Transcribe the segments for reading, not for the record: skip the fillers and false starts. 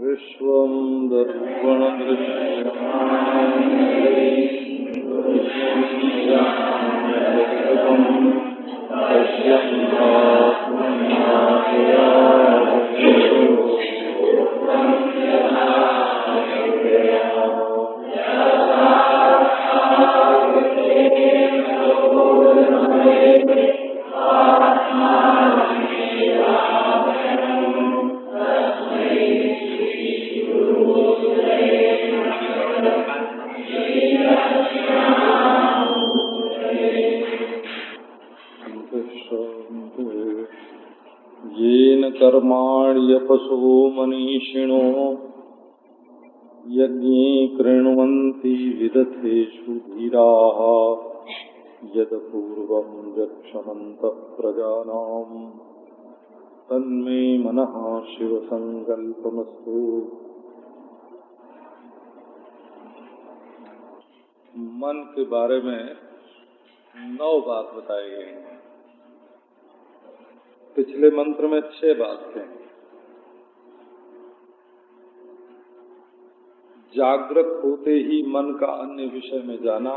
विश्वं येन कर्माण्यपशो मनीषिणो यज्ञे कृण्वन्ति विदथेषु धीराः यदपूर्वं यक्षमन्तः प्रजानाम् तन्मे मनः शिवसङ्कल्पमस्तु। मन के बारे में 9 बात बताई गई है। पिछले मंत्र में 6 बात थे। जागृत होते ही मन का अन्य विषय में जाना,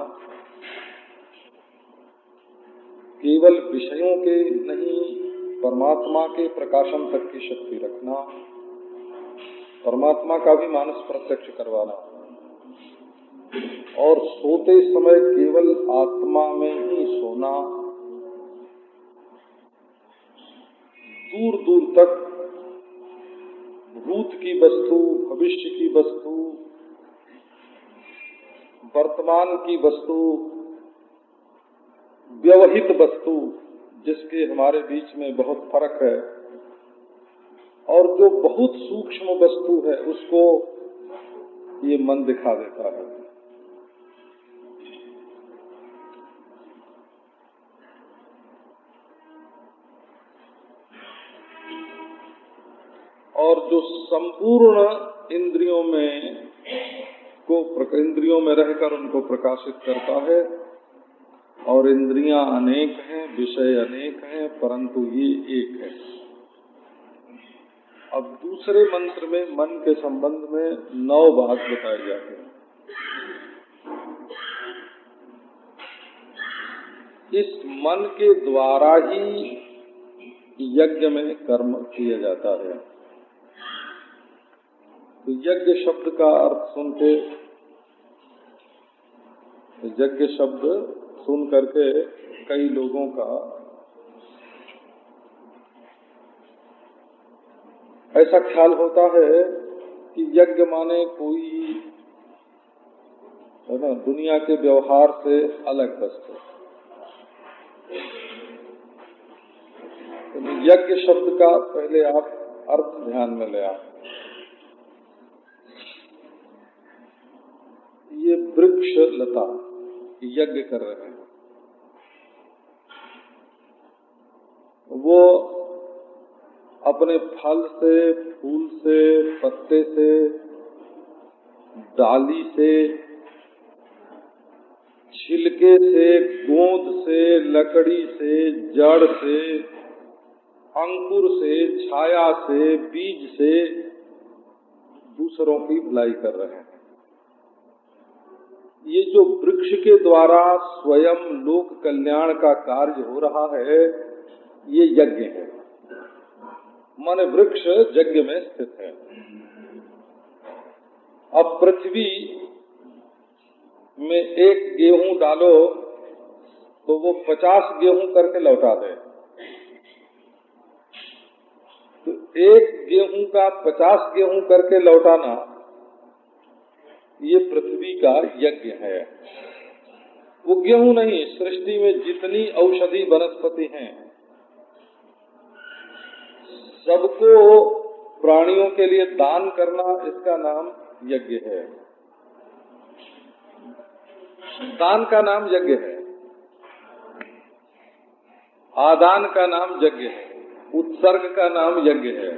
केवल विषयों के नहीं परमात्मा के प्रकाशन तक की शक्ति रखना, परमात्मा का भी मानस प्रत्यक्ष करवाना और सोते समय केवल आत्मा में ही सोना, दूर दूर तक भूत की वस्तु, भविष्य की वस्तु, वर्तमान की वस्तु, व्यवहित वस्तु जिसके हमारे बीच में बहुत फर्क है, और जो बहुत सूक्ष्म वस्तु है उसको ये मन दिखा देता है। और जो संपूर्ण इंद्रियों में रहकर उनको प्रकाशित करता है, और इंद्रियां अनेक हैं, विषय अनेक हैं, परंतु ये एक है। अब दूसरे मंत्र में मन के संबंध में 9 बात बताई जाती है। इस मन के द्वारा ही यज्ञ में कर्म किया जाता है। तो यज्ञ शब्द का अर्थ सुनके, यज्ञ शब्द सुन करके कई लोगों का ऐसा ख्याल होता है कि यज्ञ माने कोई है ना दुनिया के व्यवहार से अलग वस्तु। तो यज्ञ शब्द का पहले आप अर्थ ध्यान में ले आए। ये वृक्ष लता यज्ञ कर रहे हैं, वो अपने फल से, फूल से, पत्ते से, डाली से, छिलके से, गोंद से, लकड़ी से, जड़ से, अंकुर से, छाया से, बीज से दूसरों की भलाई कर रहे हैं। ये जो वृक्ष के द्वारा स्वयं लोक कल्याण का कार्य हो रहा है, ये यज्ञ है। माने वृक्ष यज्ञ में स्थित है। अब पृथ्वी में 1 गेहूं डालो तो वो 50 गेहूं करके लौटा दे। तो 1 गेहूं का 50 गेहूं करके लौटाना, ये पृथ्वी का यज्ञ है। वो गेहूं नहीं, सृष्टि में जितनी औषधि वनस्पति हैं सबको प्राणियों के लिए दान करना, इसका नाम यज्ञ है। दान का नाम यज्ञ है, आदान का नाम यज्ञ है, उत्सर्ग का नाम यज्ञ है।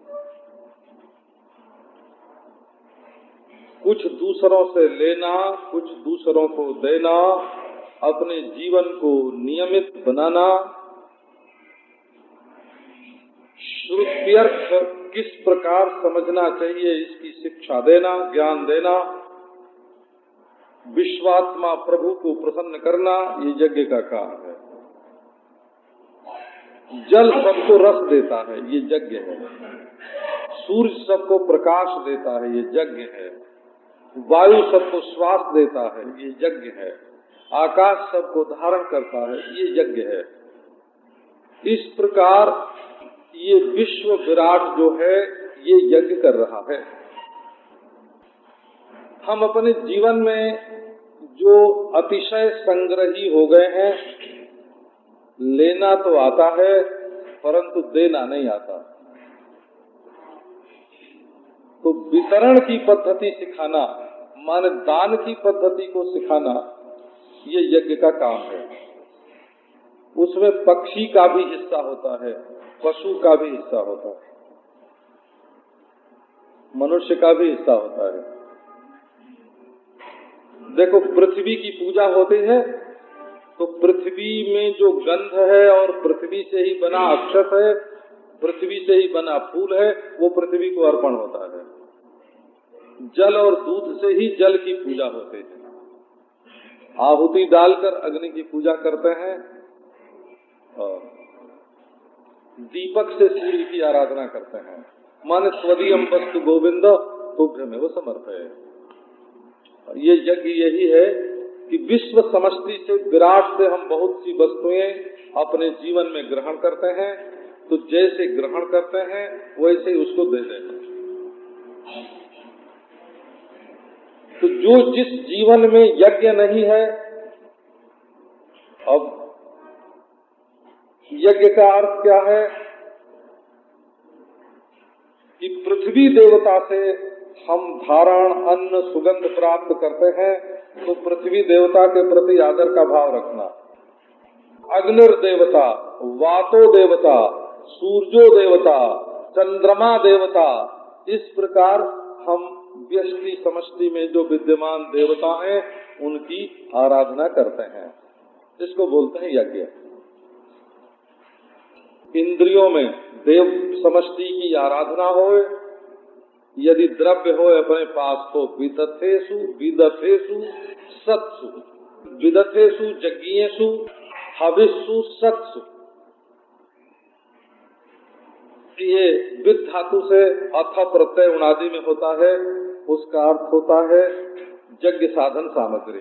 कुछ दूसरों से लेना, कुछ दूसरों को देना, अपने जीवन को नियमित बनाना, श्रुत्यर्थ किस प्रकार समझना चाहिए इसकी शिक्षा देना, ज्ञान देना, विश्वात्मा प्रभु को प्रसन्न करना, ये यज्ञ का काम है। जल सबको रस देता है, ये यज्ञ है। सूर्य सबको प्रकाश देता है, ये यज्ञ है। वायु सबको श्वास देता है, ये यज्ञ है। आकाश सबको धारण करता है, ये यज्ञ है। इस प्रकार ये विश्व विराट जो है ये यज्ञ कर रहा है। हम अपने जीवन में जो अतिशय संग्रही हो गए हैं, लेना तो आता है परंतु देना नहीं आता। तो वितरण की पद्धति सिखाना, माने दान की पद्धति को सिखाना, ये यज्ञ का काम है। उसमें पक्षी का भी हिस्सा होता है, पशु का भी हिस्सा होता है, मनुष्य का भी हिस्सा होता है। देखो, पृथ्वी की पूजा होती है तो पृथ्वी में जो गंध है और पृथ्वी से ही बना अक्षत है, पृथ्वी से ही बना फूल है, वो पृथ्वी को अर्पण होता है। जल और दूध से ही जल की पूजा होती है। आहुति डालकर अग्नि की पूजा करते हैं और दीपक से सूर्य की आराधना करते हैं। माने स्वदीयम वस्तु गोविंद तुभ्य में वो समर्पय। ये यज्ञ यही है कि विश्व समष्टि से, विराट से हम बहुत सी वस्तुएं अपने जीवन में ग्रहण करते हैं, तो जैसे ग्रहण करते हैं वैसे उसको दे देते हैं। तो जो जिस जीवन में यज्ञ नहीं है, अब यज्ञ का अर्थ क्या है कि पृथ्वी देवता से हम धारण, अन्न, सुगंध प्राप्त करते हैं, तो पृथ्वी देवता के प्रति आदर का भाव रखना। अग्निर देवता, वातो देवता, सूर्यो देवता, चंद्रमा देवता, इस प्रकार हम व्यष्टि समष्टि में जो विद्यमान देवता हैं उनकी आराधना करते हैं। इसको बोलते हैं यज्ञ। इंद्रियों में देव समष्टि की आराधना हो, यदि द्रव्य हो अपने पास तो विदथेषु विदथेषु सत्सु, विदथेषु यज्ञेषु हविषु सत्सु। ये विद धातु से अथ प्रत्यय उनादि में होता है, उसका अर्थ होता है यज्ञ साधन सामग्री।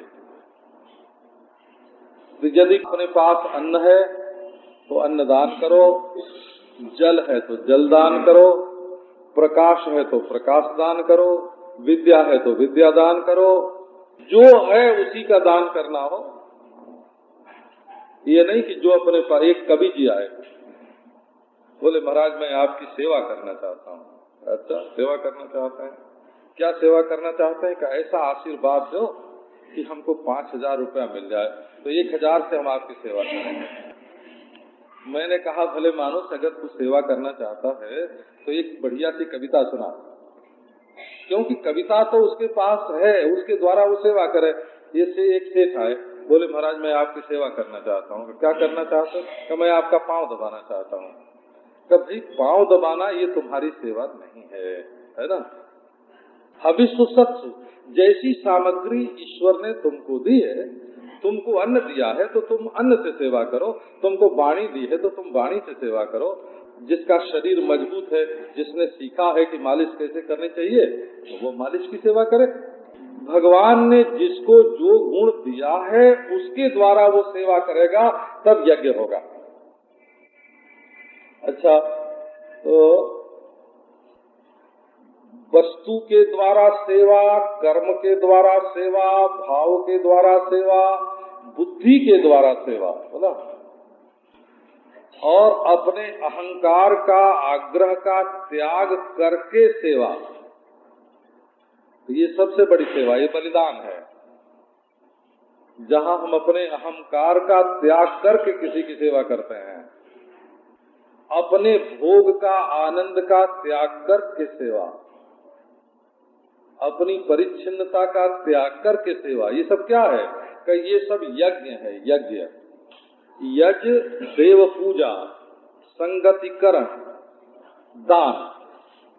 तो यदि अपने पास अन्न है तो अन्न दान करो, जल है तो जल दान करो, प्रकाश है तो प्रकाश दान करो, विद्या है तो विद्या दान करो, जो है उसी का दान करना हो। ये नहीं कि जो अपने पास, एक कवि जी आए, बोले महाराज मैं आपकी सेवा करना चाहता हूँ। अच्छा, सेवा करना चाहते हैं? क्या सेवा करना चाहते हैं? कि ऐसा आशीर्वाद दो कि हमको 5,000 रुपया मिल जाए, तो 1,000 से हम आपकी सेवा करेंगे। मैंने कहा भले मानुस, अगर तू सेवा करना चाहता है तो एक बढ़िया सी कविता सुना, क्योंकि कविता तो उसके पास है, उसके द्वारा वो सेवा करे। ये से एक सेठ आए, बोले महाराज मैं आपकी सेवा करना चाहता हूँ। क्या करना चाहते हो? कि मैं आपका पाँव दबाना चाहता हूँ। कभी पाँव दबाना ये तुम्हारी सेवा नहीं है ना। हविषु सत्सु, जैसी सामग्री ईश्वर ने तुमको दी है, तुमको अन्न दिया है तो तुम अन्न से सेवा करो, तुमको वाणी दी है तो तुम वाणी से सेवा करो। जिसका शरीर मजबूत है, जिसने सीखा है कि मालिश कैसे करनी चाहिए, तो वो मालिश की सेवा करे। भगवान ने जिसको जो गुण दिया है उसके द्वारा वो सेवा करेगा, तब यज्ञ होगा। अच्छा, तो वस्तु के द्वारा सेवा, कर्म के द्वारा सेवा, भाव के द्वारा सेवा, बुद्धि के द्वारा सेवा, बोला, और अपने अहंकार का, आग्रह का त्याग करके सेवा, ये सबसे बड़ी सेवा, ये बलिदान है। जहाँ हम अपने अहंकार का त्याग करके किसी की सेवा करते हैं, अपने भोग का, आनंद का त्याग करके सेवा, अपनी परिच्छिन्नता का त्याग करके सेवा, ये सब क्या है? कि ये सब यज्ञ है। यज्ञ, देव पूजा, संगतिकरण, दान,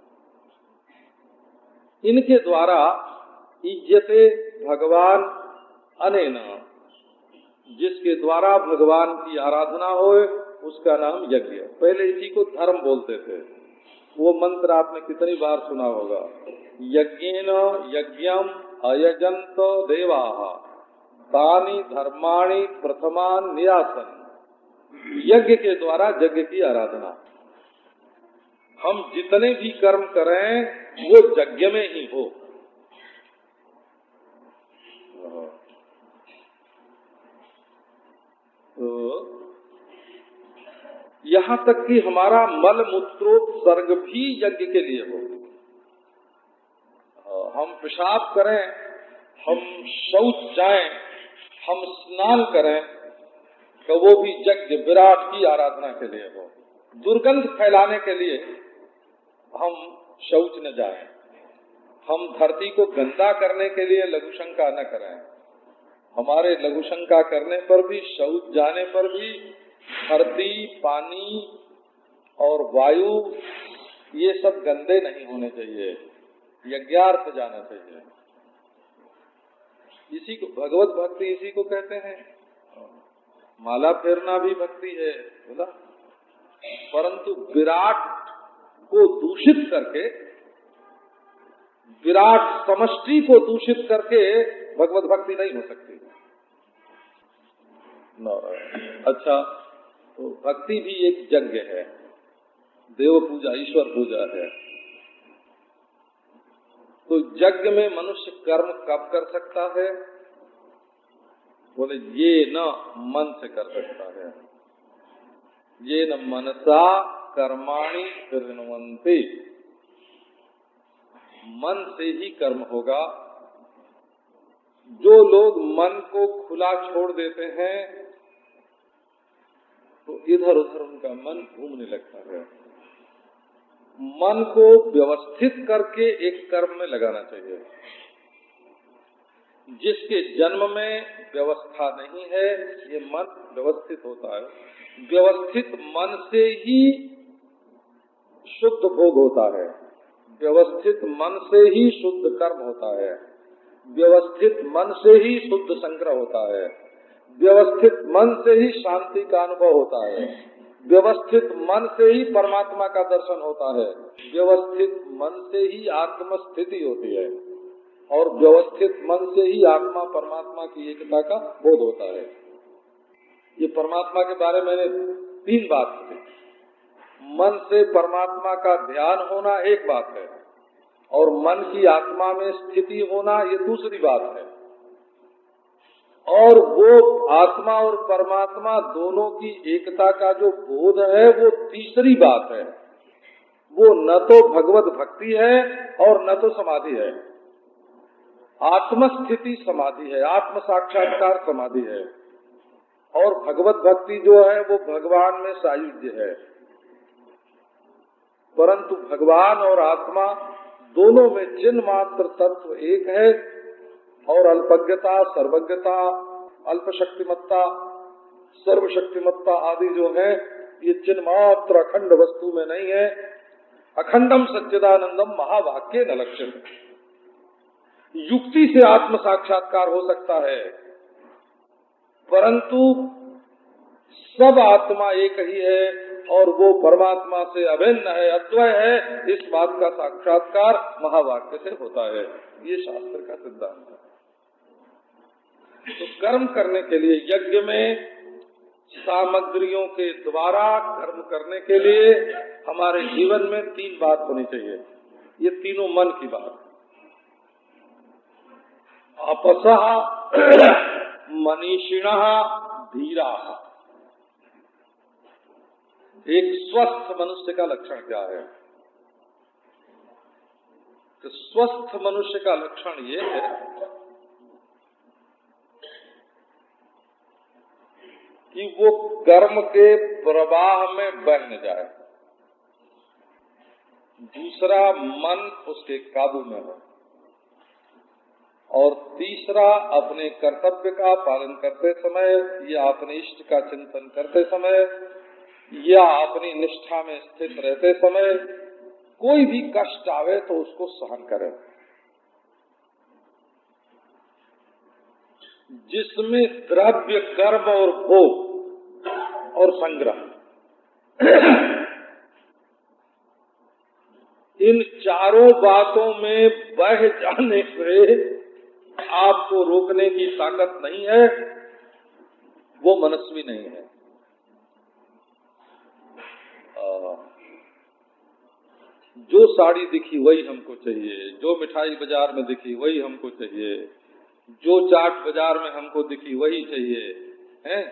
इनके द्वारा इज्जते भगवान अनेन, जिसके द्वारा भगवान की आराधना होए उसका नाम यज्ञ। पहले इसी को धर्म बोलते थे। वो मंत्र आपने कितनी बार सुना होगा, यज्ञेन यज्ञम अयजंत देवाः तानि धर्माणि प्रथमान नियासन। यज्ञ के द्वारा यज्ञ की आराधना। हम जितने भी कर्म करें वो यज्ञ में ही हो। तो यहाँ तक कि हमारा मल मूत्रोत्सर्ग भी यज्ञ के लिए हो। हम पेशाब करें, हम शौच जाएं, हम स्नान करें, तो वो भी यज्ञ विराट की आराधना के लिए हो। दुर्गंध फैलाने के लिए हम शौच न जाएं, हम धरती को गंदा करने के लिए लघुशंका न करें। हमारे लघुशंका करने पर भी, शौच जाने पर भी धरती, पानी और वायु ये सब गंदे नहीं होने चाहिए, यज्ञार्थ जाना चाहिए। इसी को भगवत भक्ति इसी को कहते हैं। माला फेरना भी भक्ति है बोला, परंतु विराट को दूषित करके, विराट समष्टि को दूषित करके भगवत भक्ति नहीं हो सकती। अच्छा, तो भक्ति भी एक यज्ञ है, देव पूजा, ईश्वर पूजा है। तो यज्ञ में मनुष्य कर्म कब कर सकता है? बोले ये न मन से कर सकता है। ये न मनसा कर्माणि कृण्वन्ति, मन से ही कर्म होगा। जो लोग मन को खुला छोड़ देते हैं तो इधर उधर उनका मन घूमने लगता है। मन को व्यवस्थित करके एक कर्म में लगाना चाहिए। जिसके जन्म में व्यवस्था नहीं है, ये मन व्यवस्थित होता है। व्यवस्थित मन से ही शुद्ध भोग होता है, व्यवस्थित मन से ही शुद्ध कर्म होता है, व्यवस्थित मन से ही शुद्ध संग्रह होता है, व्यवस्थित मन से ही शांति का अनुभव होता है, व्यवस्थित मन से ही परमात्मा का दर्शन होता है, व्यवस्थित मन से ही आत्मस्थिति होती है, और व्यवस्थित मन से ही आत्मा परमात्मा की एकता का बोध होता है। ये परमात्मा के बारे में मैंने 3 बात की। मन से परमात्मा का ध्यान होना एक बात है, और मन की आत्मा में स्थिति होना ये दूसरी बात है। और वो आत्मा और परमात्मा दोनों की एकता का जो बोध है वो तीसरी बात है। वो न तो भगवत भक्ति है और न तो समाधि है। आत्मस्थिति समाधि है, आत्म साक्षात्कार समाधि है, और भगवत भक्ति जो है वो भगवान में सायुज्य है। परंतु भगवान और आत्मा दोनों में चिन्ह मात्र तत्व एक है, और अल्पज्ञता, सर्वज्ञता, अल्पशक्तिमत्ता, सर्वशक्तिमत्ता आदि जो है ये चिन्ह मात्र अखंड वस्तु में नहीं है। अखंडम सच्चिदानंदम महावाक्य न लक्ष्यते। युक्ति से आत्म साक्षात्कार हो सकता है, परंतु सब आत्मा एक ही है और वो परमात्मा से अभिन्न है, अद्वय है। इस बात का साक्षात्कार महावाक्य से होता है। ये शास्त्र का सिद्धांत है। तो कर्म करने के लिए यज्ञ में सामग्रियों के द्वारा कर्म करने के लिए हमारे जीवन में 3 बात होनी चाहिए। ये तीनों मन की बात। अपसः मनीषिणः धीराः। एक स्वस्थ मनुष्य का लक्षण क्या है? तो स्वस्थ मनुष्य का लक्षण ये है कि वो कर्म के प्रवाह में बह न जाए। दूसरा, मन उसके काबू में हो, और तीसरा, अपने कर्तव्य का पालन करते समय या अपने इष्ट का चिंतन करते समय या अपनी निष्ठा में स्थित रहते समय कोई भी कष्ट आवे तो उसको सहन करे। जिसमें द्रव्य, कर्म और भोग और संग्रह, इन चारों बातों में बह जाने से आपको रोकने की ताकत नहीं है, वो मनस्वी नहीं है। जो साड़ी दिखी वही हमको चाहिए, जो मिठाई बाजार में दिखी वही हमको चाहिए, जो चाट बाजार में हमको दिखी वही चाहिए, हैं?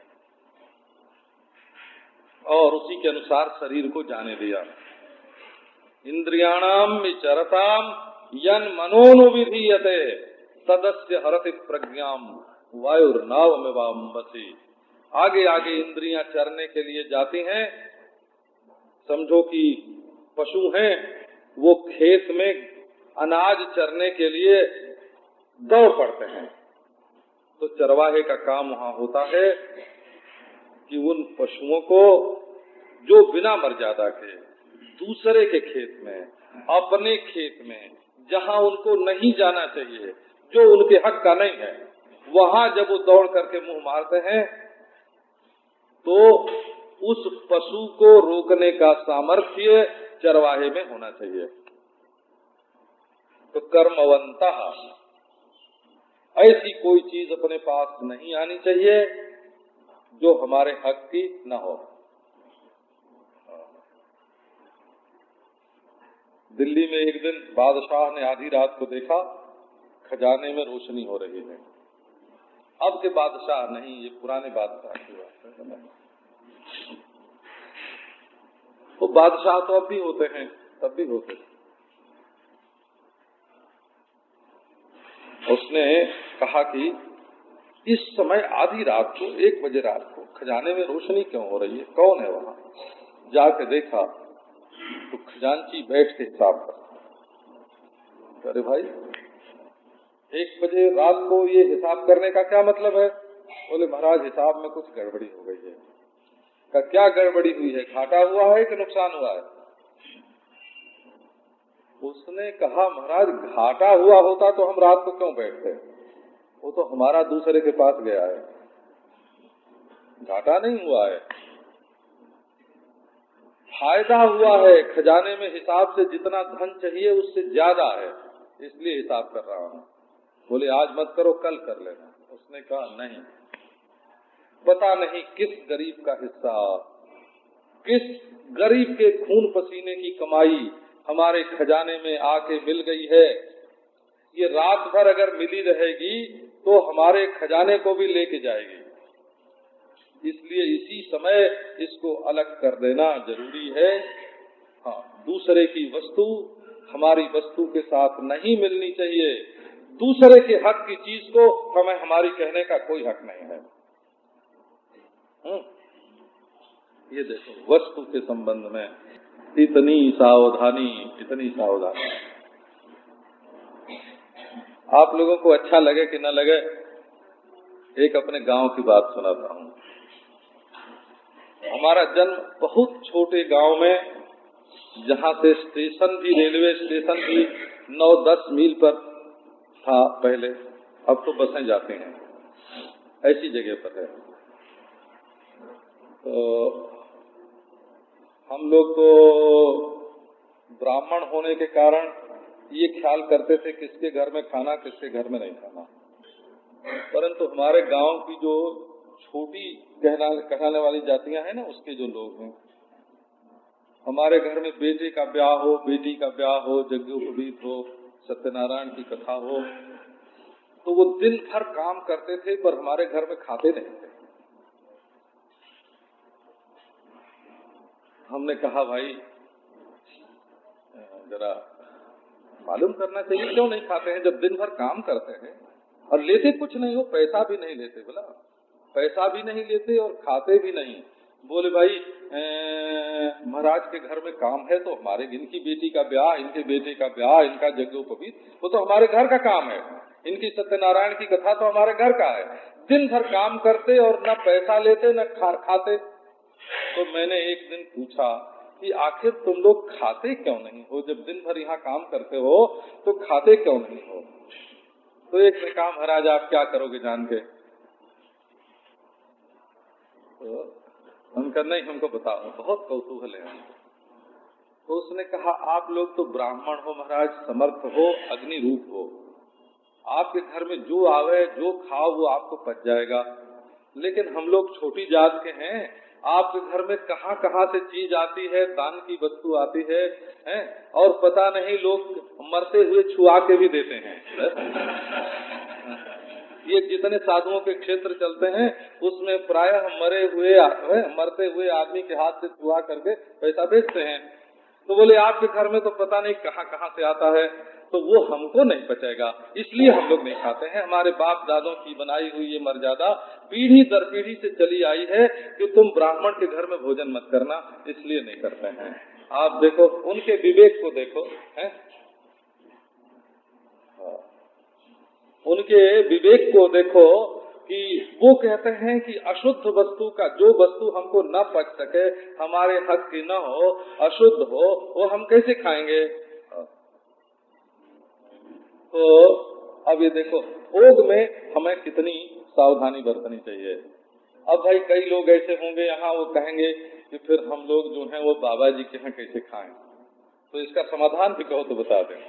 और उसी के अनुसार शरीर को जाने दिया। इंद्रियाणाम विचरताम यन मनोनुविधीयते सदस्य हरति प्रज्ञाम वायुर्नाव में वाम्बसी। आगे आगे इंद्रियां चरने के लिए जाती हैं। समझो कि पशु हैं, वो खेत में अनाज चरने के लिए दौड़ पड़ते हैं, तो चरवाहे का काम वहाँ होता है कि उन पशुओं को जो बिना मर्यादा के दूसरे के खेत में, अपने खेत में, जहाँ उनको नहीं जाना चाहिए, जो उनके हक का नहीं है, वहाँ जब वो दौड़ करके मुंह मारते हैं, तो उस पशु को रोकने का सामर्थ्य चरवाहे में होना चाहिए। तो कर्मवंता, ऐसी कोई चीज अपने पास नहीं आनी चाहिए जो हमारे हक की न हो। दिल्ली में एक दिन बादशाह ने आधी रात को देखा खजाने में रोशनी हो रही है। अब के बादशाह नहीं, ये पुराने बादशाह की बात है। वो बादशाह तो अब भी होते हैं, तब भी होते हैं। उसने कहा कि इस समय आधी रात को, 1 बजे रात को खजाने में रोशनी क्यों हो रही है, कौन है वहाँ? जाके देखा तो खजांची बैठ के हिसाब कर। अरे भाई, 1 बजे रात को ये हिसाब करने का क्या मतलब है? बोले महाराज हिसाब में कुछ गड़बड़ी हो गई है। का क्या गड़बड़ी हुई है? घाटा हुआ है कि नुकसान हुआ है? उसने कहा महाराज घाटा हुआ होता तो हम रात को क्यों बैठते? वो तो हमारा दूसरे के पास गया है, घाटा नहीं हुआ है, फायदा हुआ है। खजाने में हिसाब से जितना धन चाहिए उससे ज्यादा है, इसलिए हिसाब कर रहा हूँ। बोले आज मत करो, कल कर लेना। उसने कहा नहीं, पता नहीं किस गरीब का हिस्सा, किस गरीब के खून पसीने की कमाई हमारे खजाने में आके मिल गई है। ये रात भर अगर मिली रहेगी तो हमारे खजाने को भी लेके जाएगी, इसलिए इसी समय इसको अलग कर देना जरूरी है। हाँ, दूसरे की वस्तु हमारी वस्तु के साथ नहीं मिलनी चाहिए। दूसरे के हक की चीज को हमें हमारी कहने का कोई हक नहीं है। ये देखो, वस्तु के संबंध में इतनी सावधानी, इतनी सावधानी। आप लोगों को अच्छा लगे कि न लगे, एक अपने गांव की बात सुनाता हूँ। हमारा जन्म बहुत छोटे गांव में, जहाँ से स्टेशन भी, रेलवे स्टेशन भी 9-10 मील पर था पहले, अब तो बसें जाती हैं, ऐसी जगह पर है। तो हम लोग तो ब्राह्मण होने के कारण ये ख्याल करते थे किसके घर में खाना, किसके घर में नहीं खाना। परंतु हमारे गांव की जो छोटी कहलाने वाली जातियां हैं ना, उसके जो लोग हैं, हमारे घर में बेटे का ब्याह हो, बेटी का ब्याह हो, यज्ञोपवीत हो, सत्यनारायण की कथा हो, तो वो दिन भर काम करते थे पर हमारे घर में खाते नहीं थे। हमने कहा भाई जरा मालूम करना चाहिए क्यों नहीं खाते हैं, जब दिन भर काम करते हैं और लेते कुछ नहीं हो, पैसा भी नहीं लेते। बोला पैसा भी नहीं लेते और खाते भी नहीं। बोले भाई महाराज के घर में काम है तो हमारे, इनकी बेटी का ब्याह, इनके बेटे का ब्याह, इनका यज्ञोपवीत, वो तो हमारे घर का काम है। इनकी सत्यनारायण की कथा तो हमारे घर का है। दिन भर काम करते और न पैसा लेते न खाते। तो मैंने एक दिन पूछा कि आखिर तुम लोग खाते क्यों नहीं हो? जब दिन भर यहाँ काम करते हो तो खाते क्यों नहीं हो? तो एक ने कहा महाराज आप क्या करोगे जान के? तो उनका नहीं हमको बताओ, बहुत कौतूहल है हमको। तो उसने कहा आप लोग तो ब्राह्मण हो महाराज, समर्थ हो, अग्नि रूप हो, आपके घर में जो आवे जो खाओ वो आपको पच जाएगा। लेकिन हम लोग छोटी जात के हैं, आपके घर में कहाँ कहाँ से चीज आती है, दान की वस्तु आती है, और पता नहीं लोग मरते हुए छुआ के भी देते हैं। ये जितने साधुओं के क्षेत्र चलते हैं उसमें प्रायः मरते हुए आदमी के हाथ से छुआ करके पैसा बेचते हैं। तो बोले आपके घर में तो पता नहीं कहाँ कहाँ से आता है, तो वो हमको नहीं पचेगा, इसलिए हम लोग नहीं खाते हैं। हमारे बाप दादों की बनाई हुई ये मर्यादा पीढ़ी दर पीढ़ी से चली आई है कि तुम ब्राह्मण के घर में भोजन मत करना, इसलिए नहीं करते हैं। आप देखो उनके विवेक को देखो, हैं? उनके विवेक को देखो कि वो कहते हैं कि अशुद्ध वस्तु का, जो वस्तु हमको न पच सके, हमारे हक की न हो, अशुद्ध हो, वो हम कैसे खाएंगे? तो अब ये देखो भोग में हमें कितनी सावधानी बरतनी चाहिए। अब भाई कई लोग ऐसे होंगे यहाँ, वो कहेंगे कि फिर हम लोग जो हैं वो बाबा जी के यहाँ कैसे खाएं? तो इसका समाधान भी कहो तो बता दें।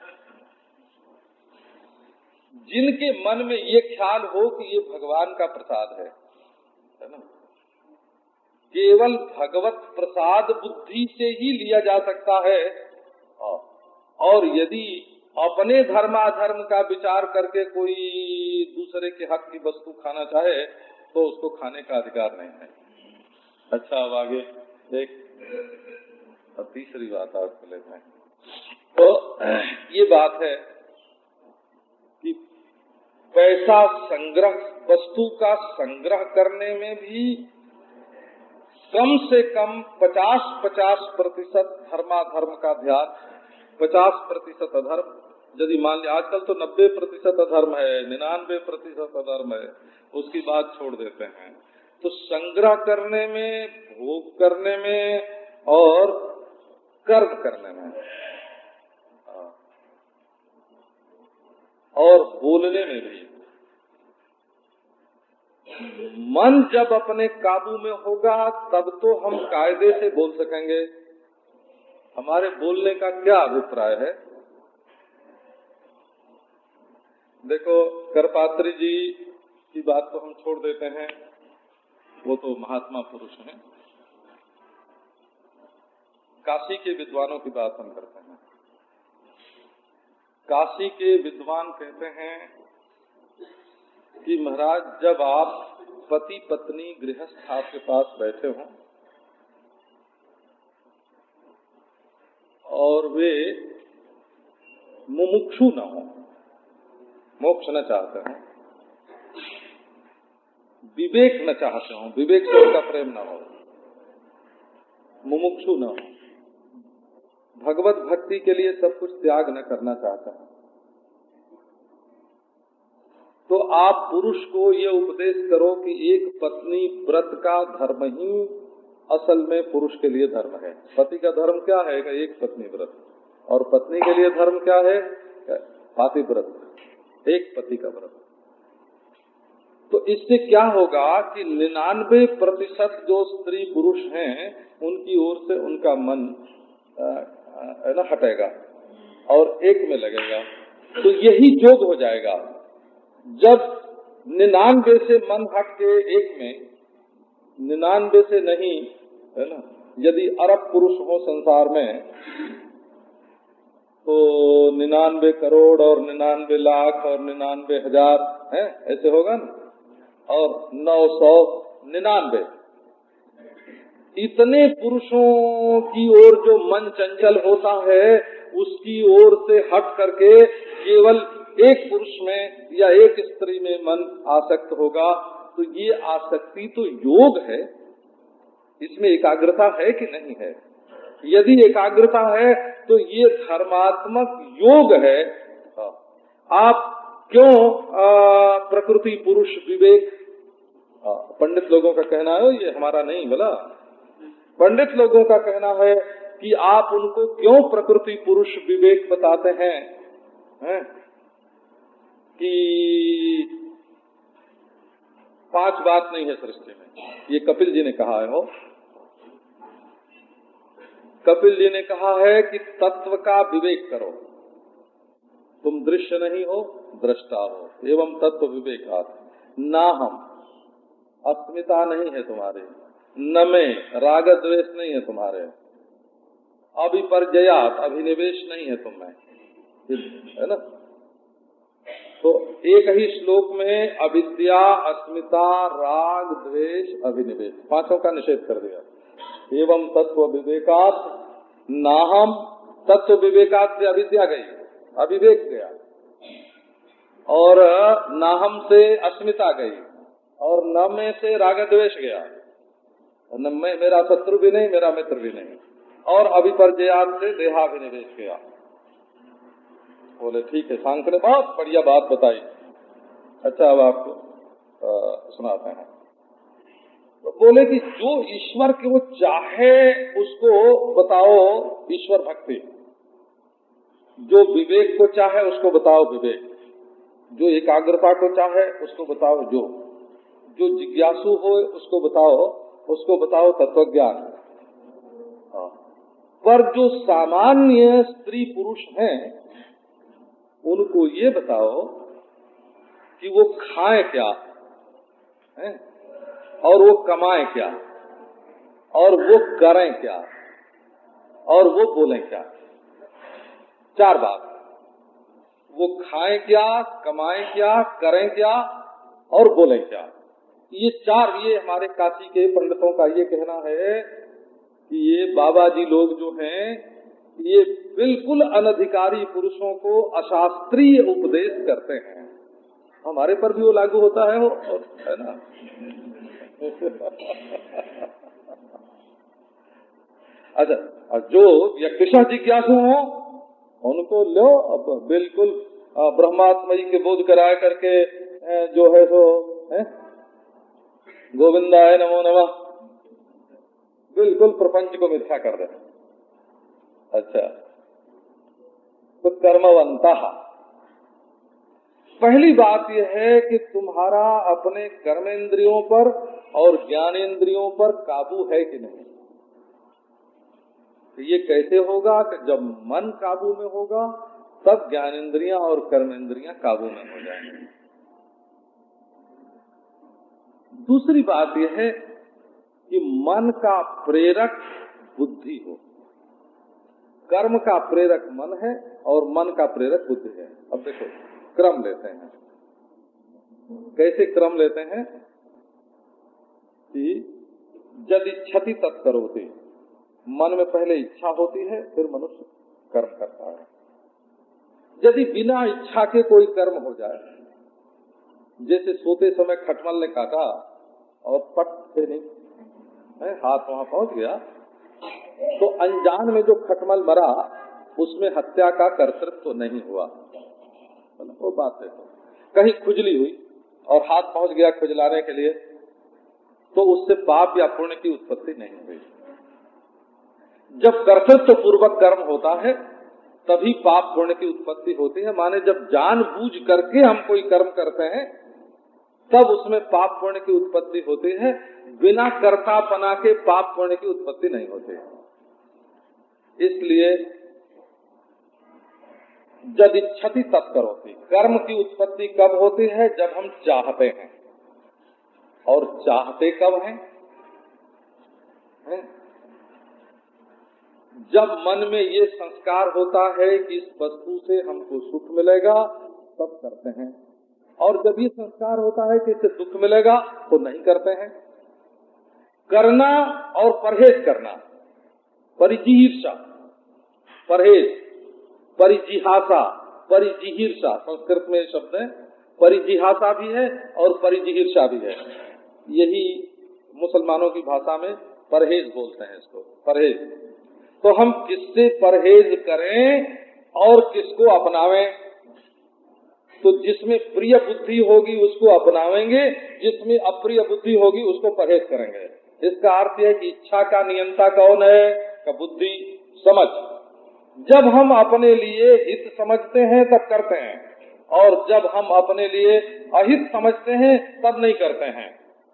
जिनके मन में ये ख्याल हो कि ये भगवान का प्रसाद है ना, केवल भगवत प्रसाद बुद्धि से ही लिया जा सकता है, और यदि अपने धर्माधर्म का विचार करके कोई दूसरे के हक की वस्तु खाना चाहे तो उसको खाने का अधिकार नहीं है। अच्छा अब आगे एक तीसरी बात आपको लेते हैं। तो ये बात है कि पैसा संग्रह, वस्तु का संग्रह करने में भी कम से कम 50% धर्माधर्म का ध्यान, 50% अधर्म। यदि मान लिया आजकल तो 90% अधर्म है, 99% अधर्म है, उसकी बात छोड़ देते हैं। तो संग्रह करने में, भोग करने में और कर्म करने में और बोलने में भी, मन जब अपने काबू में होगा तब तो हम कायदे से बोल सकेंगे। हमारे बोलने का क्या अभिप्राय है? देखो करपात्री जी की बात तो हम छोड़ देते हैं, वो तो महात्मा पुरुष हैं। काशी के विद्वानों की बात हम करते हैं। काशी के विद्वान कहते हैं कि महाराज जब आप पति पत्नी गृहस्थ आपके पास बैठे हों और वे मुमुक्षु न हो, मोक्ष न चाहते हो, विवेक न चाहते हो, विवेक से उनका प्रेम न हो, मुमुक्षु न हो, भगवत भक्ति के लिए सब कुछ त्याग न करना चाहते हैं, तो आप पुरुष को ये उपदेश करो कि एक पत्नी व्रत का धर्म ही असल में पुरुष के लिए धर्म है। पति का धर्म क्या है? एक पत्नी व्रत। और पत्नी के लिए धर्म क्या है? पातिव्रत, एक पति का व्रत। तो इससे क्या होगा कि 99% जो स्त्री पुरुष हैं उनकी ओर से उनका मन हटेगा और एक में लगेगा। तो यही योग हो जाएगा। जब 99 से मन हट के एक में, 99 से नहीं, है ना, यदि अरब पुरुष हो संसार में तो 99 करोड़ और 99 लाख और 99 हजार है, ऐसे होगा ना, और 999 इतने पुरुषों की ओर जो मन चंचल होता है उसकी ओर से हट करके केवल एक पुरुष में या एक स्त्री में मन आसक्त होगा। तो ये आसक्ति तो योग है, इसमें एकाग्रता है कि नहीं है? यदि एकाग्रता है तो ये धर्मात्मक योग है। आप क्यों प्रकृति पुरुष विवेक, पंडित लोगों का कहना है, ये हमारा नहीं बोला, पंडित लोगों का कहना है कि आप उनको क्यों प्रकृति पुरुष विवेक बताते हैं, कि पांच बात नहीं है सृष्टि में। ये कपिल जी ने कहा है हो। कपिल जी ने कहा है कि तत्व का विवेक करो, तुम दृश्य नहीं हो दृष्टा हो। एवं तत्व विवेकात् ना हम, अस्मिता नहीं है तुम्हारे, न में राग द्वेष नहीं है तुम्हारे, अभिपर्जयात अभिनिवेश नहीं है तुम में, है ना। तो एक ही श्लोक में अविद्या, अस्मिता, राग, द्वेष, अभिनिवेश, पांचों का निषेध कर दिया। एवं तत्व विवेकात् नाहम, तत्व विवेकात् से अविद्या गई, अविवेक गया, और नाहम से अस्मिता गई, और न में से राग द्वेष गया, न में मेरा शत्रु भी नहीं मेरा मित्र भी नहीं, और अभिपर्जयात से देहाभिनिवेश गया। बोले ठीक है, सांख्य ने बहुत बढ़िया बात बताई। अच्छा अब आपको सुनाते हैं। तो बोले कि जो ईश्वर को चाहे उसको बताओ ईश्वर भक्ति, जो विवेक को चाहे उसको बताओ विवेक, जो एकाग्रता को चाहे उसको बताओ, जो जिज्ञासु हो उसको बताओ तत्वज्ञान। पर जो सामान्य स्त्री पुरुष हैं उनको ये बताओ कि वो खाएं क्या है, और वो कमाएं क्या, और वो करें क्या, और वो बोलें क्या। चार बात, वो खाएं क्या, कमाएं क्या, करें क्या और बोलें क्या। ये चार, ये हमारे काशी के पंडितों का ये कहना है कि ये बाबा जी लोग जो हैं ये बिल्कुल अनधिकारी पुरुषों को अशास्त्रीय उपदेश करते हैं। हमारे पर भी वो लागू होता है, वो है ना। अच्छा, जो व्यक्तिशः जिज्ञासु हो उनको लो, अब बिल्कुल ब्रह्मात्मयी के बोध कराया करके जो है सो है गोविंदाय नमो नमः, बिल्कुल प्रपंच को मिथ्या कर दे। अच्छा, तो कर्मवंता, पहली बात यह है कि तुम्हारा अपने कर्मेंद्रियों पर और ज्ञानेंद्रियों पर काबू है कि नहीं। तो ये कैसे होगा कि जब मन काबू में होगा तब ज्ञानेंद्रियां और कर्मेंद्रियां काबू में हो जाएंगी। दूसरी बात यह है कि मन का प्रेरक बुद्धि हो। कर्म का प्रेरक मन है और मन का प्रेरक बुद्धि है। अब देखो क्रम लेते हैं, कैसे क्रम लेते हैं कि यदि इच्छति तत्करोति, मन में पहले इच्छा होती है फिर मनुष्य कर्म करता है। यदि बिना इच्छा के कोई कर्म हो जाए, जैसे सोते समय खटमल ने काटा और पट से नहीं हाथ वहां पहुंच गया, तो अनजान में जो खटमल मरा उसमें हत्या का कर्तृत्व तो नहीं हुआ। वो बात है, तो कहीं खुजली हुई और हाथ पहुंच गया खुजलाने के लिए, तो उससे पाप या पुण्य की उत्पत्ति नहीं हुई। जब कर्तृत्व पूर्वक कर्म होता है तभी पाप पुण्य की उत्पत्ति होती है। माने जब जानबूझ करके हम कोई कर्म करते हैं तब उसमें पाप पुण्य की उत्पत्ति होती है। बिना कर्तापना के पाप पुण्य की उत्पत्ति नहीं होती। इसलिए जब इच्छति तत्करोति, कर्म की उत्पत्ति कब होती है? जब हम चाहते हैं। और चाहते कब हैं? जब मन में ये संस्कार होता है कि इस वस्तु से हमको सुख मिलेगा तब करते हैं, और जब ये संस्कार होता है कि इससे दुख मिलेगा तो नहीं करते हैं। करना और परहेज करना, परिजिहीर्षा, परहेज, परिजिहासा, परिजिहीर्षा, संस्कृत में शब्द है, परिजिहासा भी है और परिजिहीर्षा भी है। यही मुसलमानों की भाषा में परहेज बोलते हैं इसको, परहेज। तो हम किससे परहेज करें और किसको अपनावें? तो जिसमें प्रिय बुद्धि होगी उसको अपनावेंगे, जिसमें अप्रिय बुद्धि होगी उसको परहेज करेंगे। इसका अर्थ है कि इच्छा का नियंता कौन है? का बुद्धि, समझ। जब हम अपने लिए हित समझते हैं तब करते हैं, और जब हम अपने लिए अहित समझते हैं तब नहीं करते हैं।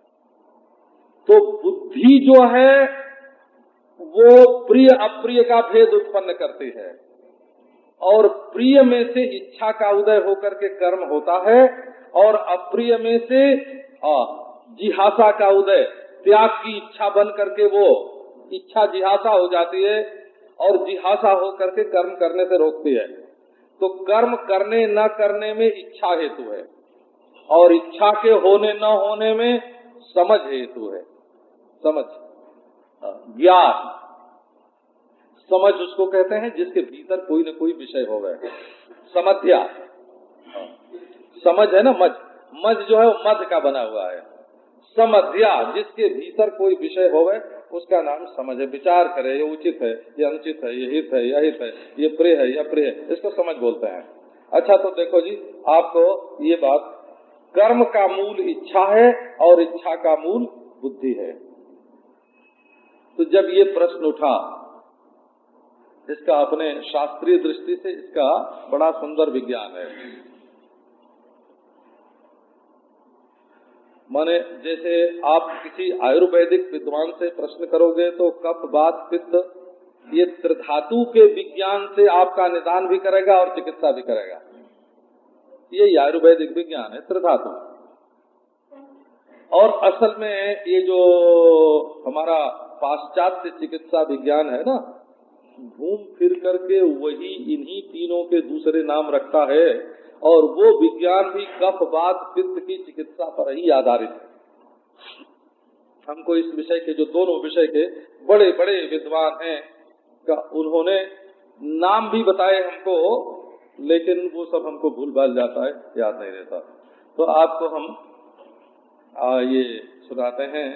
तो बुद्धि जो है वो प्रिय अप्रिय का भेद उत्पन्न करती है, और प्रिय में से इच्छा का उदय होकर के कर्म होता है, और अप्रिय में से जिहासा का उदय, त्याग की इच्छा बन करके वो इच्छा जिहासा हो जाती है, और जिहासा हो करके कर्म करने से रोकती है। तो कर्म करने न करने में इच्छा हेतु है, और इच्छा के होने न होने में समझ हेतु है। समझ, ज्ञान, समझ उसको कहते हैं जिसके भीतर कोई न कोई विषय हो गए। समध्या, समझ है ना, मज, मज जो है वो मध का बना हुआ है। समध्या, जिसके भीतर कोई विषय हो गए उसका नाम समझ है। विचार करे, ये उचित है, ये अनुचित है, ये हित है, यह हित है, ये प्रिय है, यह प्रिय है, इसको समझ बोलते हैं। अच्छा, तो देखो जी, आपको ये बात, कर्म का मूल इच्छा है और इच्छा का मूल बुद्धि है। तो जब ये प्रश्न उठा, इसका अपने शास्त्रीय दृष्टि से इसका बड़ा सुंदर विज्ञान है। माने जैसे आप किसी आयुर्वेदिक विद्वान से प्रश्न करोगे तो कफ वात पित्त ये त्रिधातु के विज्ञान से आपका निदान भी करेगा और चिकित्सा भी करेगा। ये आयुर्वेदिक विज्ञान है, त्रिधातु। और असल में ये जो हमारा पाश्चात्य चिकित्सा विज्ञान है ना, घूम फिर करके वही इन्हीं तीनों के दूसरे नाम रखता है, और वो विज्ञान भी कफ वात पित्त की चिकित्सा पर ही आधारित है। हमको इस विषय के, जो दोनों विषय के बड़े बड़े विद्वान हैं, का उन्होंने नाम भी बताए हमको, लेकिन वो सब हमको भूल भाल जाता है, याद नहीं रहता। तो आपको हम ये सुनाते हैं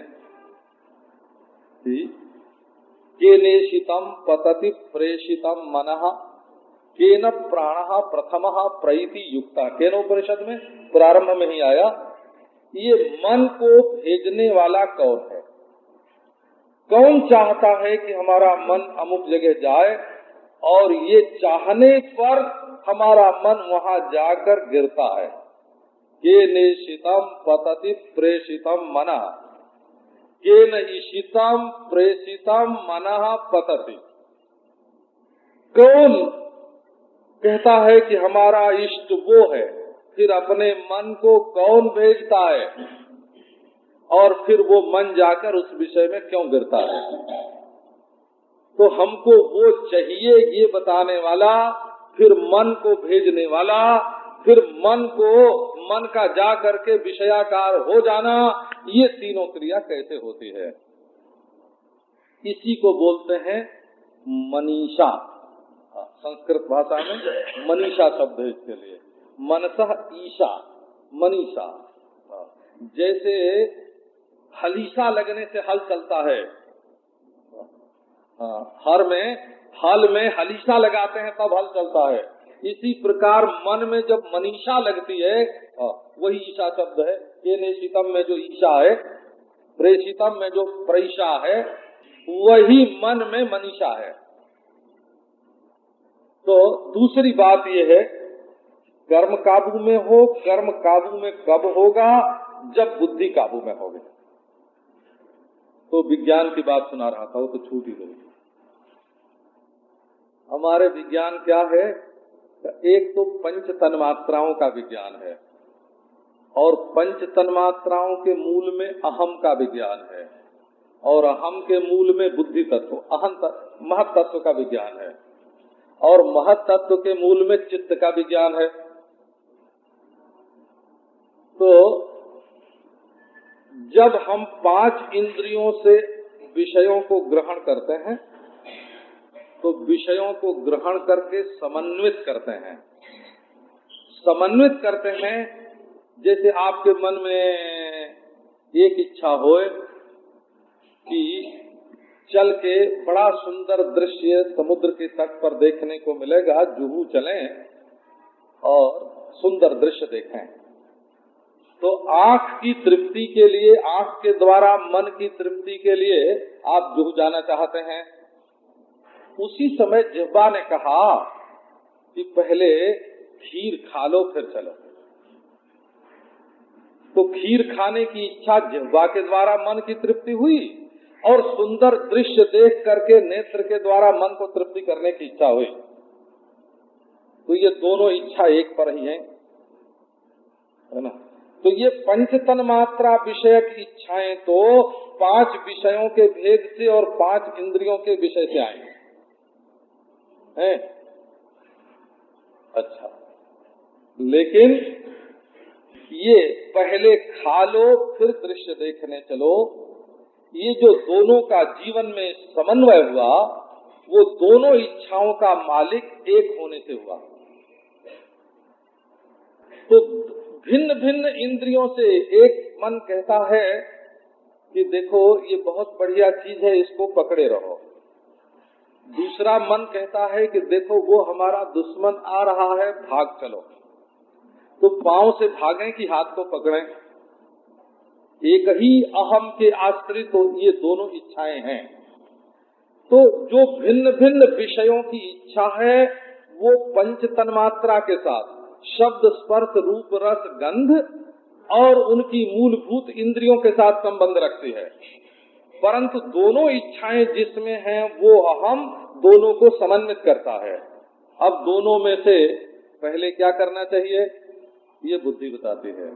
कि केनेशितम पतति प्रेषितम मनः केन प्राणः प्रथमः प्रैति युक्ता। केनोपनिषद में प्रारंभ में ही आया। ये मन को भेजने वाला कौन है? कौन चाहता है कि हमारा मन अमुक जगह जाए, और ये चाहने पर हमारा मन वहां जाकर गिरता है। केनेशितम पतति प्रेषितम मनः केन ईशितम प्रेषितम मनः पतति। कौन कहता है कि हमारा इष्ट वो है, फिर अपने मन को कौन भेजता है, और फिर वो मन जाकर उस विषय में क्यों गिरता है? तो हमको वो चाहिए ये बताने वाला, फिर मन को भेजने वाला, फिर मन का जा करके विषयाकार हो जाना, ये तीनों क्रिया कैसे होती है? इसी को बोलते हैं मनीषा। संस्कृत भाषा में मनीषा शब्द है इसके लिए। मनसः ईशा, मनीषा। जैसे हलीसा लगने से हल चलता है, हल में हलीसा लगाते हैं तब हल चलता है। इसी प्रकार मन में जब मनीषा लगती है, वही ईशा शब्द है। केनेशितम में जो ईशा है, प्रेषितम में जो प्रईशा है, वही मन में मनीषा है। तो दूसरी बात यह है, कर्म काबू में हो, कर्म काबू में कब होगा? जब बुद्धि काबू में होगी। तो विज्ञान की बात सुना रहा था, वो तो छूट ही गई। हमारे विज्ञान क्या है? एक तो पंच तन्मात्राओं का विज्ञान है, और पंच तन्मात्राओं के मूल में अहम का विज्ञान है, और अहम के मूल में बुद्धि तत्व, महत तत्व का विज्ञान है, और महत तत्व के मूल में चित्त का विज्ञान है। तो जब हम 5 इंद्रियों से विषयों को ग्रहण करते हैं, तो विषयों को ग्रहण करके समन्वित करते हैं। समन्वित करते हैं, जैसे आपके मन में एक इच्छा होए कि चल के बड़ा सुंदर दृश्य समुद्र के तट पर देखने को मिलेगा, जुहू चलें और सुंदर दृश्य देखें। तो आँख की तृप्ति के लिए, आँख के द्वारा मन की तृप्ति के लिए आप जुहू जाना चाहते हैं। उसी समय जिह्वा ने कहा कि पहले खीर खा लो फिर चलो। तो खीर खाने की इच्छा जिह्वा के द्वारा मन की तृप्ति हुई, और सुंदर दृश्य देख करके नेत्र के द्वारा मन को तृप्ति करने की इच्छा हुई। तो ये दोनों इच्छा एक पर ही है ना। तो ये पंच तन्मात्रा विषयक इच्छाएं तो 5 विषयों के भेद से और 5 इंद्रियों के विषय से आई हैं। अच्छा, लेकिन ये पहले खा लो फिर दृश्य देखने चलो, ये जो दोनों का जीवन में समन्वय हुआ, वो दोनों इच्छाओं का मालिक एक होने से हुआ। तो भिन्न भिन्न इंद्रियों से एक मन कहता है कि देखो ये बहुत बढ़िया चीज है, इसको पकड़े रहो। दूसरा मन कहता है कि देखो वो हमारा दुश्मन आ रहा है, भाग चलो। तो पांव से भागें कि हाथ को पकड़ें? एक ही अहम के आश्रित तो ये दोनों इच्छाएं हैं। तो जो भिन्न भिन्न विषयों की इच्छा है वो पंच तन्मात्रा के साथ शब्द स्पर्श रूप रस गंध और उनकी मूलभूत इंद्रियों के साथ संबंध रखती है, परंतु दोनों इच्छाएं जिसमें हैं वो अहम दोनों को समन्वित करता है। अब दोनों में से पहले क्या करना चाहिए ये बुद्धि बताती है।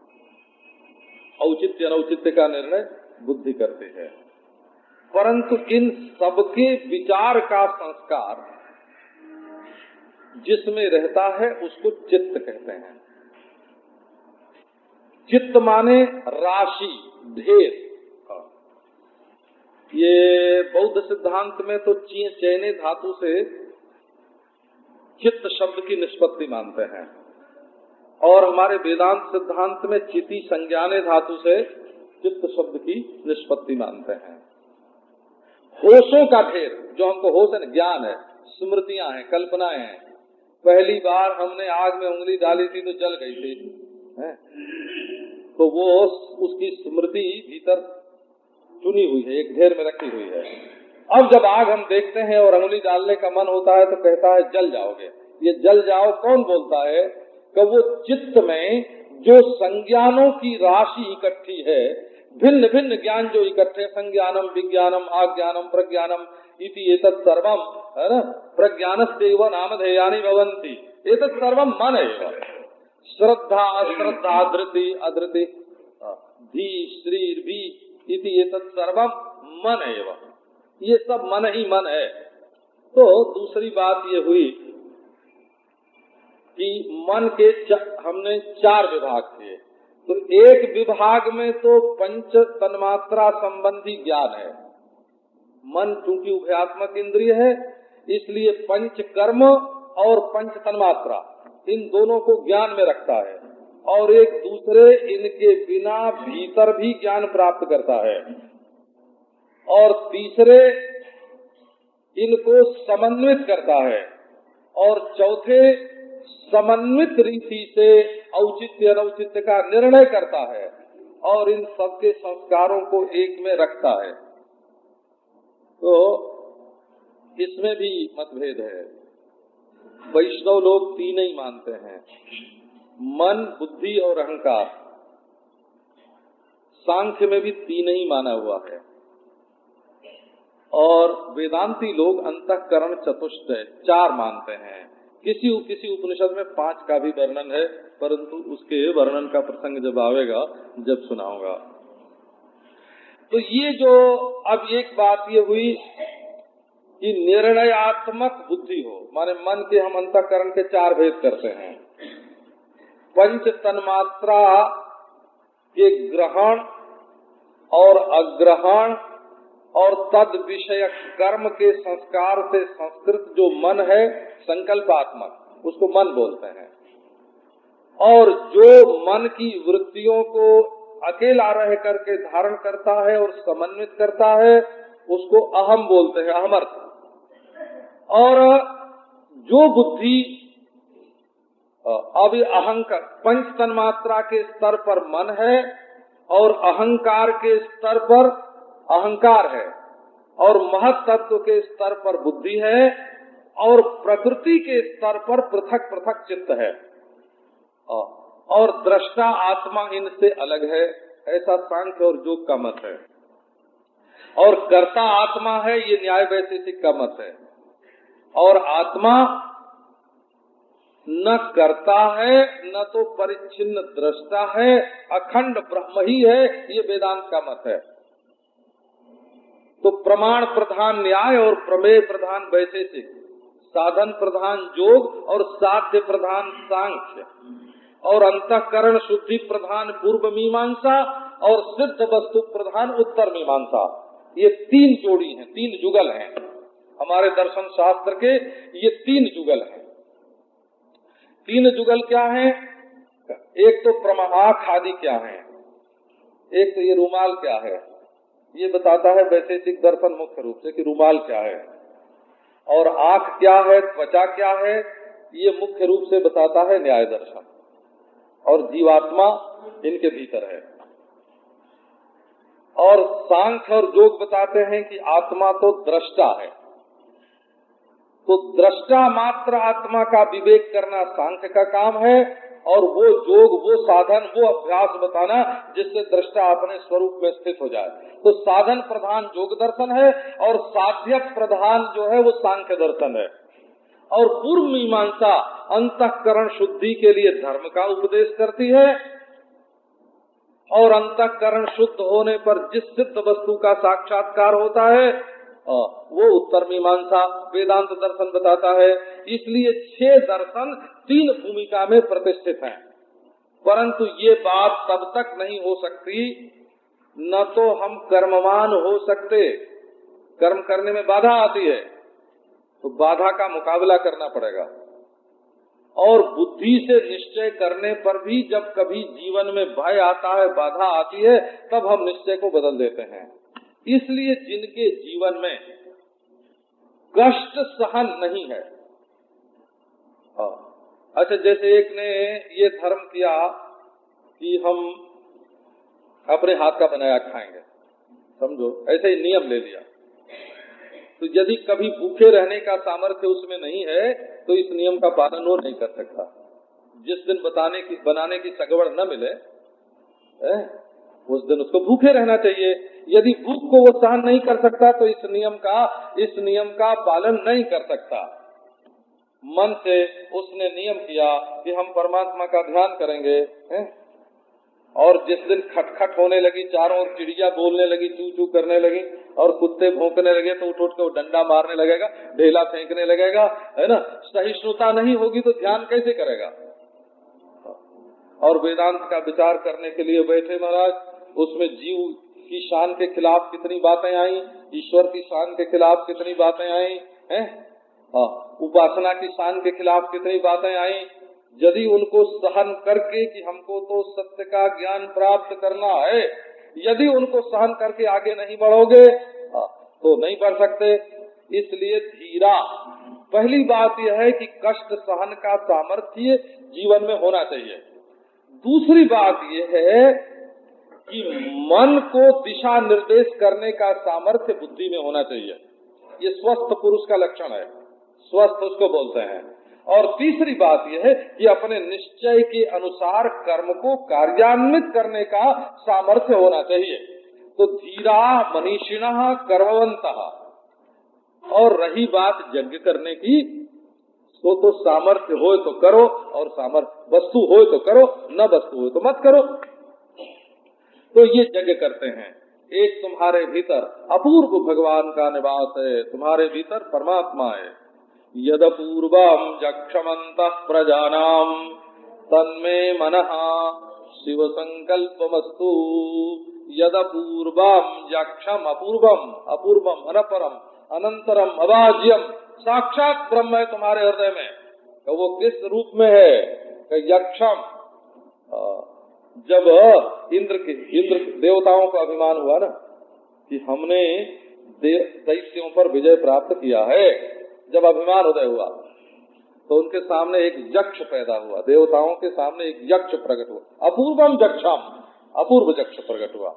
औचित्य अनौचित्य का निर्णय बुद्धि करती है, परंतु इन सबके विचार का संस्कार जिसमें रहता है उसको चित्त कहते हैं। चित्त माने राशि, ढेर। ये बौद्ध सिद्धांत में तो चैने धातु से चित्त शब्द की निष्पत्ति मानते हैं, और हमारे वेदांत सिद्धांत में चिति संज्ञाने धातु से चित्त शब्द की निष्पत्ति मानते हैं। होशों का ढेर, जो हमको होश है, ज्ञान है, स्मृतियां हैं, कल्पनाएं हैं। पहली बार हमने आग में उंगली डाली थी तो जल गई थी, तो वो उसकी स्मृति भीतर चुनी हुई है, एक ढेर में रखी हुई है। अब जब आग हम देखते हैं और उंगली डालने का मन होता है तो कहता है जल जाओगे। ये जल जाओ कौन बोलता है? कि वो चित्त में जो संज्ञानों की राशि इकट्ठी है, भिन्न भिन्न ज्ञान जो इकट्ठे, संज्ञानम विज्ञानम आज्ञानम प्रज्ञानम इति एतत् सर्वम, है ना, प्रज्ञानस्यैव नामधेयानि भवन्ति, एतत् सर्वम मन एव। श्रद्धा अश्रद्धा धृति अधृति धी श्री भी इति एतत् सर्वम मन एव, ये सब मन ही मन है। तो दूसरी बात ये हुई कि मन के हमने 4 विभाग किए, तो एक विभाग में तो पंच तन्मात्रा संबंधी ज्ञान है। मन चूंकि उभयात्मक इंद्रिय है, इसलिए पंच कर्म और पंच तन्मात्रा इन दोनों को ज्ञान में रखता है, और एक दूसरे इनके बिना भीतर भी ज्ञान प्राप्त करता है, और तीसरे इनको समन्वित करता है, और चौथे समन्वित रीति से औचित्य अनौचित्य का निर्णय करता है, और इन सबके संस्कारों को एक में रखता है। तो इसमें भी मतभेद है। वैष्णव लोग 3 ही मानते हैं, मन, बुद्धि और अहंकार। सांख्य में भी 3 ही माना हुआ है, और वेदांती लोग अंतःकरण चतुष्टय 4 मानते हैं। किसी उपनिषद में 5 का भी वर्णन है, परंतु उसके वर्णन का प्रसंग जब आवेगा जब सुनाऊंगा। तो ये जो अब एक बात ये हुई कि निर्णयात्मक बुद्धि हो, माने मन के हम अंतःकरण के 4 भेद करते हैं। पंच तन्मात्रा के ग्रहण और अग्रहण और तद विषय कर्म के संस्कार से संस्कृत जो मन है संकल्पात्मक, उसको मन बोलते हैं। और जो मन की वृत्तियों को अकेला रह करके धारण करता है और समन्वित करता है, उसको अहम बोलते हैं, अहमर्थ। और जो बुद्धि अब अहंकार, पंच तन्मात्रा के स्तर पर मन है, और अहंकार के स्तर पर अहंकार है, और महत तत्व के स्तर पर बुद्धि है, और प्रकृति के स्तर पर पृथक पृथक चित्त है। और दृष्टा आत्मा इनसे अलग है, ऐसा सांख्य और योग का मत है। और कर्ता आत्मा है, ये न्याय वैशेषिक का मत है। और आत्मा न करता है न तो परिच्छिन्न दृष्टा है, अखंड ब्रह्म ही है, ये वेदांत का मत है। तो प्रमाण प्रधान न्याय और प्रमेय प्रधान वैशेषिक, साधन प्रधान योग और साध्य प्रधान सांख्य, और अंतःकरण शुद्धि प्रधान पूर्व मीमांसा और सिद्ध वस्तु प्रधान उत्तर मीमांसा, ये तीन जोड़ी हैं, तीन जुगल हैं हमारे दर्शन शास्त्र के। ये तीन जुगल हैं। तीन जुगल क्या है? एक तो आँख आदि क्या है, एक तो ये रूमाल क्या है, ये बताता है वैशेषिक दर्शन मुख्य रूप से कि रूमाल क्या है। और आँख क्या है, त्वचा क्या है, ये मुख्य रूप से बताता है न्याय दर्शन। और जीवात्मा इनके भीतर है। और सांख्य और योग बताते हैं कि आत्मा तो दृष्टा है। तो दृष्टा मात्र आत्मा का विवेक करना सांख्य का काम है, और वो योग, वो साधन, वो अभ्यास बताना जिससे दृष्टा अपने स्वरूप में स्थित हो जाए। तो साधन प्रधान योग दर्शन है और साध्य प्रधान जो है वो सांख्य दर्शन है। और पूर्व मीमांसा अंतःकरण शुद्धि के लिए धर्म का उपदेश करती है, और अंतःकरण शुद्ध होने पर जिस सिद्ध वस्तु का साक्षात्कार होता है वो उत्तर मीमांसा वेदांत दर्शन बताता है। इसलिए 6 दर्शन 3 भूमिका में प्रतिष्ठित हैं। परंतु ये बात तब तक नहीं हो सकती, न तो हम कर्मवान हो सकते, कर्म करने में बाधा आती है तो बाधा का मुकाबला करना पड़ेगा। और बुद्धि से निश्चय करने पर भी जब कभी जीवन में भय आता है, बाधा आती है, तब हम निश्चय को बदल देते हैं। इसलिए जिनके जीवन में कष्ट सहन नहीं है, अच्छा जैसे एक ने ये धर्म किया कि हम अपने हाथ का बनाया खाएंगे, समझो ऐसे ही नियम ले लिया, तो यदि कभी भूखे रहने का सामर्थ्य उसमें नहीं है तो इस नियम का पालन वो नहीं कर सकता। जिस दिन बनाने की सगवड़ न मिले उस दिन उसको भूखे रहना चाहिए। यदि भूख को वो सहन नहीं कर सकता तो इस नियम का पालन नहीं कर सकता। मन से उसने नियम किया कि हम परमात्मा का ध्यान करेंगे, और जिस दिन खटखट होने लगी, चारों ओर चिड़िया बोलने लगी, चू चू करने लगी और कुत्ते भौंकने लगे, तो उठ के वो डंडा मारने लगेगा, ढेला फेंकने लगेगा, है ना। सहिष्णुता नहीं होगी तो ध्यान कैसे करेगा। और वेदांत का विचार करने के लिए बैठे महाराज, उसमें जीव की शान के खिलाफ कितनी बातें आई, ईश्वर की शान के खिलाफ कितनी बातें आई हैं, उपासना की शान के खिलाफ कितनी बातें आई। यदि उनको सहन करके कि हमको तो सत्य का ज्ञान प्राप्त करना है, यदि उनको सहन करके आगे नहीं बढ़ोगे तो नहीं बढ़ सकते। इसलिए धीरा, पहली बात यह है कि कष्ट सहन का सामर्थ्य जीवन में होना चाहिए। दूसरी बात यह है कि मन को दिशा निर्देश करने का सामर्थ्य बुद्धि में होना चाहिए। ये स्वस्थ पुरुष का लक्षण है, स्वस्थ उसको बोलते हैं। और तीसरी बात यह है कि अपने निश्चय के अनुसार कर्म को कार्यान्वित करने का सामर्थ्य होना चाहिए। तो धीरा मनीषिणः कर्मवन्तः। और रही बात यज्ञ करने की, तो सामर्थ्य हो तो करो, और सामर्थ्य वस्तु हो तो करो, न वस्तु हो तो मत करो। तो ये यज्ञ करते हैं। एक तुम्हारे भीतर अपूर्व भगवान का निवास है, तुम्हारे भीतर परमात्मा है। यदपूर्वम जक्षमन्तः प्रजानाम तन्मे मनः शिव संकल्पमस्तु। यदपूर्वम जक्षम, अपूर्वम, अपूर्वम अनपरम, अनंतरम अवाज्यम, साक्षात ब्रह्म है तुम्हारे हृदय में। तो वो किस रूप में है? यक्षम, जब इंद्र देवताओं को अभिमान हुआ ना कि हमने दैत्यों पर विजय प्राप्त किया है, जब अभिमान उदय हुआ तो उनके सामने एक यक्ष पैदा हुआ, देवताओं के सामने एक यक्ष प्रकट हुआ। अपूर्वम यक्षम, अपूर्व यक्ष प्रकट हुआ।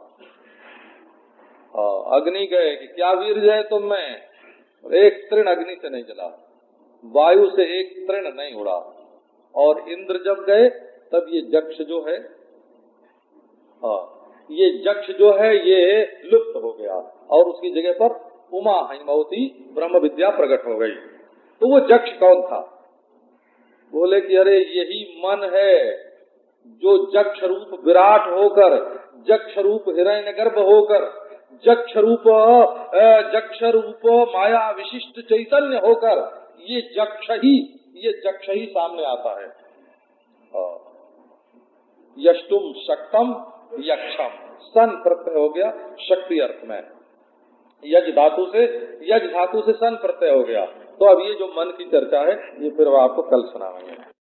अग्नि गए कि क्या वीर है तुम में, एक तृण अग्नि से नहीं जला, वायु से एक तृण नहीं उड़ा। और इंद्र जब गए तब ये जक्ष जो है, हाँ, ये जक्ष जो है ये लुप्त हो गया और उसकी जगह पर उमा हिमवती ब्रह्म विद्या प्रकट हो गई। तो वो जक्ष कौन था? बोले कि अरे यही मन है जो जक्ष रूप विराट होकर, जक्ष रूप हिरण्यगर्भ होकर, जक्ष रूप माया विशिष्ट चैतन्य होकर ये जक्ष ही सामने आता है। यष्टुम शक्तम यक्षम, सन प्रत्यय हो गया शक्ति अर्थ में, यज धातु से सन प्रत्यय हो गया। तो अब ये जो मन की चर्चा है ये फिर आपको कल सुनाएंगे।